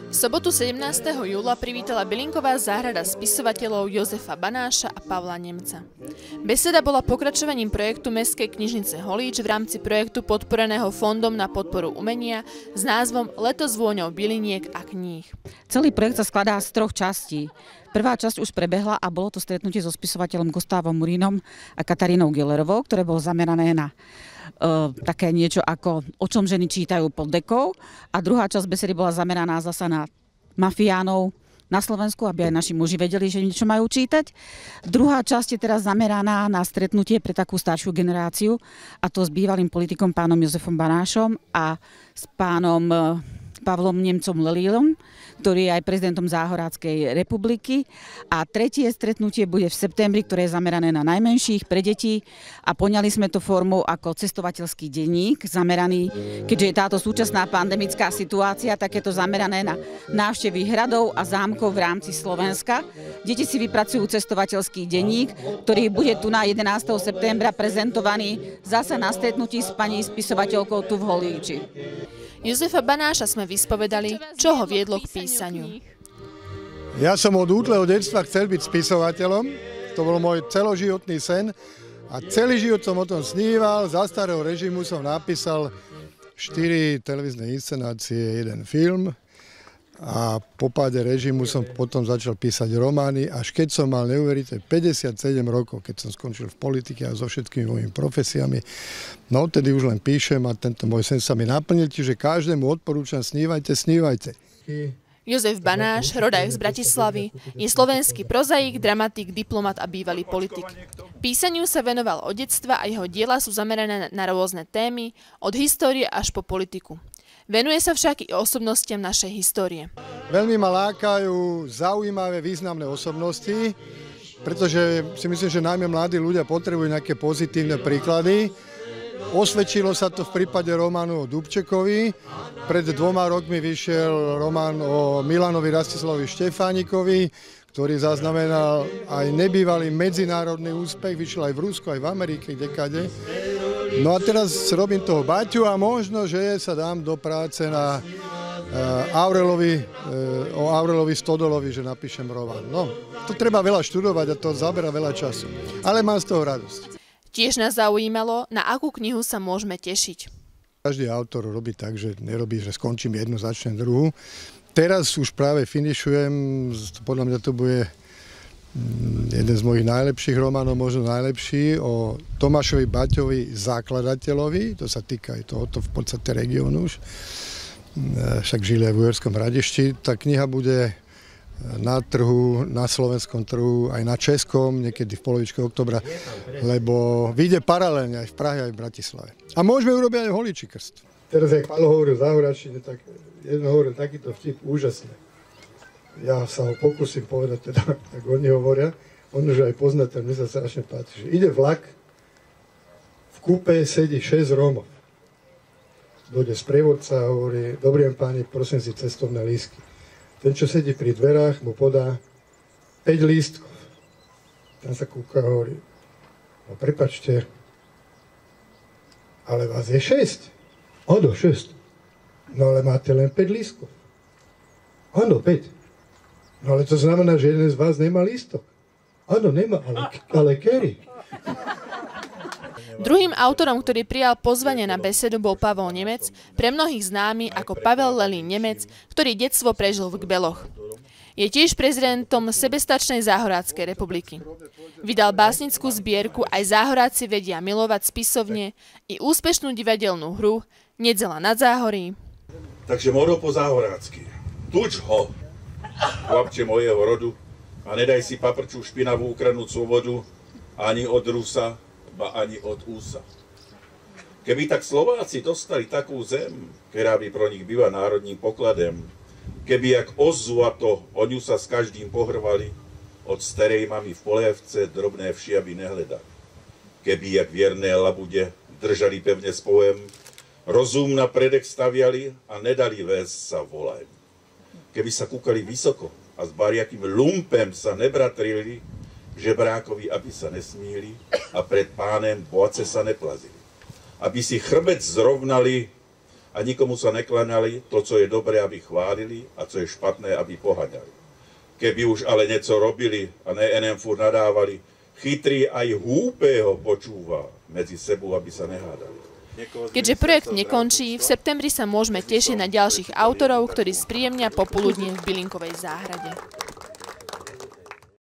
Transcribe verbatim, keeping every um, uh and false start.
V sobotu sedemnásteho júla privítala bylinková záhrada spisovateľov Jozefa Banáša a Pavla Nemca. Beseda bola pokračovaním projektu Mestskej knižnice Holíč v rámci projektu podporeného Fondom na podporu umenia s názvom Leto s vôňou byliniek a kníh. Celý projekt sa skladá z troch častí. Prvá časť už prebehla a bolo to stretnutie so spisovateľom Gustavom Murínom a Katarínou Gillerovou, ktoré bolo zamerané na uh, také niečo ako o čom ženy čítajú pod dekou. A druhá časť besedy bola zameraná zasa na mafiánov na Slovensku, aby aj naši muži vedeli, že niečo majú čítať. Druhá časť je teraz zameraná na stretnutie pre takú staršiu generáciu, a to s bývalým politikom pánom Jozefom Banášom a s pánom uh, Pavlom Nemcom Lelílom, ktorý je aj prezidentom Záhoráckej republiky. A tretie stretnutie bude v septembri, ktoré je zamerané na najmenších, pre deti. A poňali sme to formou ako cestovateľský denník, zameraný, keďže je táto súčasná pandemická situácia, tak je to zamerané na návštevy hradov a zámkov v rámci Slovenska. Deti si vypracujú cestovateľský denník, ktorý bude tu na jedenásteho septembra prezentovaný zasa na stretnutí s pani spisovateľkou tu v Holíči. Jozefa Banáša sme vyspovedali, čo ho viedlo k písaniu. Ja som od útleho detstva chcel byť spisovateľom, to bol môj celoživotný sen a celý život som o tom sníval. Za starého režimu som napísal štyri televízne inscenácie, jeden film a po páde režimu som potom začal písať romány, až keď som mal neuveriteľné päťdesiatsedem rokov, keď som skončil v politike a so všetkými mojimi profesiami. No tedy už len píšem a tento môj sen sa mi naplnil, čiže každému odporúčam, snívajte, snívajte. Jozef Banáš, rodák z Bratislavy, je slovenský prozaik, dramatik, diplomat a bývalý politik. Písaniu sa venoval od detstva a jeho diela sú zamerané na rôzne témy, od histórie až po politiku. Venuje sa však i osobnostiam našej histórie. Veľmi ma lákajú zaujímavé, významné osobnosti, pretože si myslím, že najmä mladí ľudia potrebujú nejaké pozitívne príklady. Osvedčilo sa to v prípade románu o Dubčekovi. Pred dvoma rokmi vyšiel román o Milanovi Rastislavovi Štefánikovi, ktorý zaznamenal aj nebývalý medzinárodný úspech. Vyšiel aj v Rusku, aj v Amerike, kdekade. No a teraz robím toho Baťu a možno, že sa dám do práce na Aurelovi, o Aurelovi Stodolovi, že napíšem román. No, to treba veľa študovať a to zabera veľa času. Ale mám z toho radosť. Tiež nás zaujímalo, na akú knihu sa môžeme tešiť. Každý autor robí tak, že nerobí, že skončím jednu, začnem druhú. Teraz už práve finišujem, podľa mňa to bude jeden z mojich najlepších románov, možno najlepší, o Tomášovi Baťovi, zakladateľovi. To sa týka aj tohoto v podstate regiónu už. Však žili aj v Uherskom Hradišti. Tá kniha bude na trhu, na slovenskom trhu, aj na českom, niekedy v polovičke októbra, lebo vyjde paralelne aj v Prahe, aj v Bratislave. A môžeme urobiť aj Holíči krst. Teraz, jak Pálo hovoril o Záhoráčine, tak jedno hovoril takýto vtip úžasný. Ja sa ho pokúsim povedať, teda, tak oni hovoria, on už aj poznáte, mne sa strašne páči, že ide vlak, v kúpe sedí šesť Rómov. Dojde sprievodca a hovorí, dobrý páni, prosím si cestovné lístky. Ten, čo sedí pri dverách, mu podá päť lístkov. Tam sa kúka a hovorí, no prepáčte, ale vás je šesť. Áno, šesť. No ale máte len päť lístkov. Áno, päť. No ale to znamená, že jeden z vás nemá lístok. Áno, nemá, ale, ale kedy? Druhým autorom, ktorý prijal pozvanie na besedu, bol Pavol Nemec, pre mnohých známy ako Pavel Lelín Nemec, ktorý detstvo prežil v Kbeloch. Je tiež prezidentom sebestačnej Záhoráckej republiky. Vydal básnickú zbierku Aj Záhoráci vedia milovať spisovne i úspešnú divadelnú hru Nedzela nad Záhorí. Takže moro po záhorácky. Tuč ho, chlapče mojeho rodu, a nedaj si paprču špinavú ukradnúcu vodu ani od Rusa, ba ani od úsa. Keby tak Slováci dostali takú zem, ktorá by pro nich býva národným pokladem, keby jak ozu a to o ňu sa s každým pohrvali, od starej mamy v polievce drobné všiaby nehledali. Keby jak vierné labude držali pevne spojem, rozum na predek staviali a nedali väz sa volajem. Keby sa kúkali vysoko a s bariakým lumpem sa nebratrili, žebrákovi, aby sa nesmíli a pred pánem boace sa neplazili. Aby si chrbec zrovnali a nikomu sa neklanali, to, co je dobré, aby chválili a co je špatné, aby pohaňali. Keby už ale niečo robili a ne enem furt nadávali, chytrý aj húpeho počúva medzi sebou, aby sa nehádali. Keďže projekt nekončí, v septembri sa môžeme tešiť na ďalších autorov, ktorí spríjemnia popoludnie v bylinkovej záhrade.